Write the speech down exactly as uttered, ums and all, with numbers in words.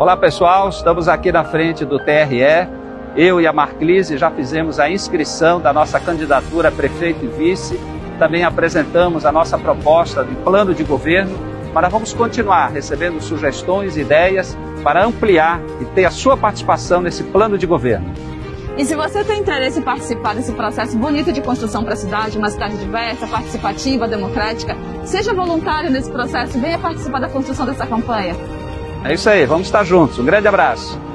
Olá pessoal, estamos aqui na frente do T R E. Eu e a Marclise já fizemos a inscrição da nossa candidatura a prefeito e vice. Também apresentamos a nossa proposta de plano de governo, mas nós vamos continuar recebendo sugestões, ideias para ampliar e ter a sua participação nesse plano de governo. E se você tem interesse em participar desse processo bonito de construção para a cidade, uma cidade diversa, participativa, democrática, seja voluntário nesse processo e venha participar da construção dessa campanha. É isso aí, vamos estar juntos. Um grande abraço.